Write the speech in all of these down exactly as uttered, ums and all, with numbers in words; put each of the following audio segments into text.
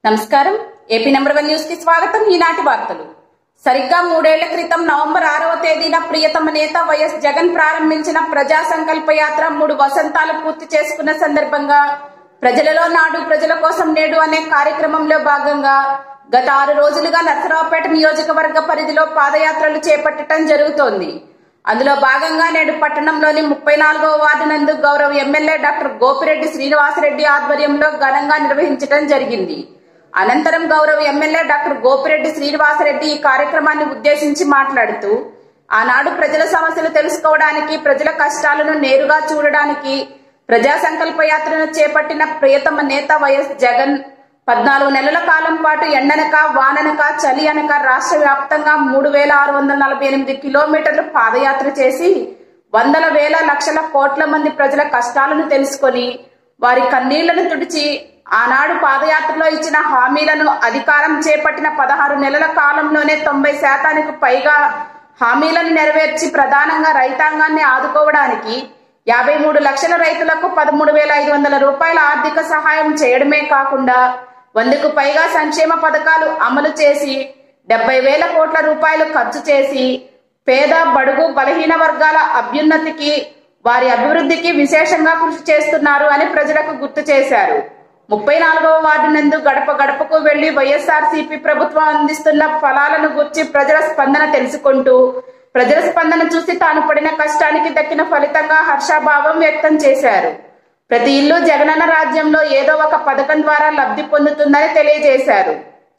నమస్కారం AP number one news కి స్వాగతం. ఈనాటి వార్తలు. సరిగ్గా మూడేళ్ల క్రితం నవంబర్ ఆరవ తేదీన ప్రియతమ నేత వైఎస్ జగన్ ప్రారంభించిన ప్రజా సంకల్ప యాత్ర మూడు వసంతాలు పూర్తి చేసుకున్న సందర్భంగా ప్రజలలో నాడు ప్రజల కోసం నేడు అనే కార్యక్రమంలో భాగంగా గత ఆరు రోజులుగా నర్సరావుపేట నియోజకవర్గ పరిధిలో పాదయాత్రలు చేపట్టడం జరుగుతోంది. అందులో భాగంగా నేడు పట్టణంలోని ముప్పై నాలుగవ వార్డు నందు గౌరవ ఎమ్మెల్యే డాక్టర్ గోపిరెడ్డి శ్రీనివాసరెడ్డి ఆధ్వర్యంలో ఘనంగా నిర్వహించడం జరిగింది. అనంతరం గౌరవ ఎమ్మెల్యే డాక్టర్ గోపిరెడ్డి శ్రీనివాసరెడ్డి ఈ కార్యక్రమాన్ని ఉద్దేశించి మాట్లాడుతూ ఆనాడు ప్రజల సమస్యలు తెలుసుకోవడానికి, ప్రజల కష్టాలను నేరుగా చూడడానికి ప్రజా సంకల్ప యాత్రను చేపట్టిన ప్రియతమ నేత వైఎస్ జగన్ పద్నాలుగు నెలల కాలం పాటు ఎండనక వాననక చలి అనక రాష్ట్ర వ్యాప్తంగా మూడు వేల ఆరు వందల నలభై ఎనిమిది కిలోమీటర్లు పాదయాత్ర చేసి వందల వేల లక్షల కోట్ల మంది ప్రజల కష్టాలను తెలుసుకొని వారి కన్నీళ్లను తుడిచి ఆనాడు పాదయాత్రలో ఇచ్చిన హామీలను అధికారం చేపట్టిన పదహారు నెలల కాలంలోనే తొంభై శాతానికి పైగా హామీలను నెరవేర్చి ప్రధానంగా రైతాంగాన్ని ఆదుకోవడానికి యాభై మూడు లక్షల రైతులకు పదమూడు వేల ఐదు వందల రూపాయల ఆర్థిక సహాయం చేయడమే కాకుండా వందకు పైగా సంక్షేమ పథకాలు అమలు చేసి డెబ్బై వేల కోట్ల రూపాయలు ఖర్చు చేసి పేద బడుగు బలహీన వర్గాల అభ్యున్నతికి, వారి అభివృద్ధికి విశేషంగా కృషి చేస్తున్నారు అని ప్రజలకు గుర్తు చేశారు. ముప్పై నాలుగవ వార్డు నందు గడప గడపకు వెళ్లి వైఎస్ఆర్ సిపి ప్రభుత్వం అందిస్తున్న ఫలాలను గుర్చి ప్రజల స్పందన తెలుసుకుంటూ ప్రజల స్పందన చూసి తాను పడిన కష్టానికి దక్కిన ఫలితంగా హర్షాభావం వ్యక్తం చేశారు. ప్రతి ఇల్లు జగనన్న రాజ్యంలో ఏదో ఒక పథకం ద్వారా లబ్ధి పొందుతుందని తెలియజేశారు.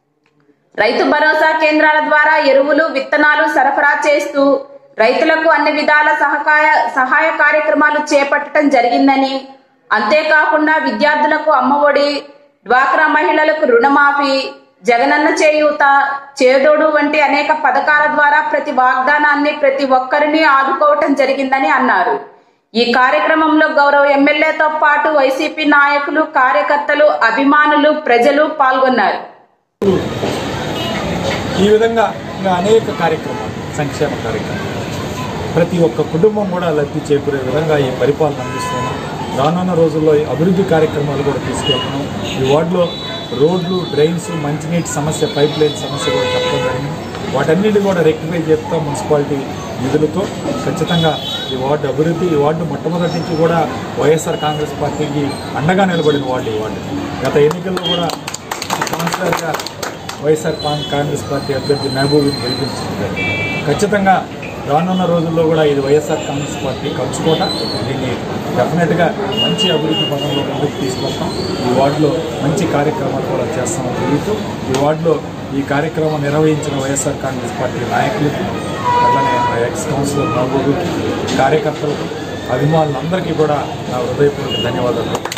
రైతు భరోసా కేంద్రాల ద్వారా ఎరువులు, విత్తనాలు సరఫరా చేస్తూ రైతులకు అన్ని విధాల సహకాయ సహాయ కార్యక్రమాలు చేపట్టడం జరిగిందని, అంతేకాకుండా విద్యార్థులకు అమ్మఒడి, డ్వాక్రా మహిళలకు రుణమాఫీ, జగనన్న చేయూత, చేదోడు వంటి అనేక పథకాల ద్వారా ప్రతి వాగ్దానాన్ని ప్రతి ఒక్కరిని ఆదుకోవటం జరిగిందని అన్నారు. ఈ కార్యక్రమంలో గౌరవ ఎమ్మెల్యేతో పాటు వైసీపీ నాయకులు, కార్యకర్తలు, అభిమానులు, ప్రజలు పాల్గొన్నారు. ఈ విధంగా అనేక కార్యక్రమాలు, సంక్షేమ కార్యక్రమాలు ప్రతి ఒక్క కుటుంబం కూడా లబ్ధి చేకూరే విధంగా ఈ పరిపాలన అందిస్తున్నాం. రానున్న రోజుల్లో అభివృద్ధి కార్యక్రమాలు కూడా తీసుకెళ్తున్నాం. ఈ వార్డులో రోడ్లు, డ్రైన్స్, మంచినీటి సమస్య, పైప్ లైన్ సమస్య కూడా చెప్పడం జరిగింది. వాటన్నిటి కూడా రెక్టిఫై చేస్తాం మున్సిపాలిటీ నిధులతో. ఖచ్చితంగా ఈ వార్డు అభివృద్ధి, ఈ వార్డు మొట్టమొదటి నుంచి కూడా వైఎస్ఆర్ కాంగ్రెస్ పార్టీకి అండగా నిలబడిన వార్డు ఈ వార్డు. గత ఎన్నికల్లో కూడా కౌన్సిలర్గా వైఎస్ఆర్ కాంగ్రెస్ పార్టీ అభ్యర్థి మహబూబ్ని గెలిపించింది. ఖచ్చితంగా రానున్న రోజుల్లో కూడా ఇది వైఎస్ఆర్ కాంగ్రెస్ పార్టీ కలుసుకోట. దీన్ని డెఫినెట్గా మంచి అభివృద్ధి పథంలో ముందుకు తీసుకొస్తాం. ఈ వార్డులో మంచి కార్యక్రమాలు కూడా చేస్తామని తెలియదు. ఈ వార్డులో ఈ కార్యక్రమం నిర్వహించిన వైఎస్ఆర్ కాంగ్రెస్ పార్టీ నాయకులకి, అలానే ఎక్స్ కౌన్సిలర్ మహబూబ్కి, కార్యకర్తలకు, అభిమానులందరికీ కూడా నా హృదయపూర్వక ధన్యవాదాలు.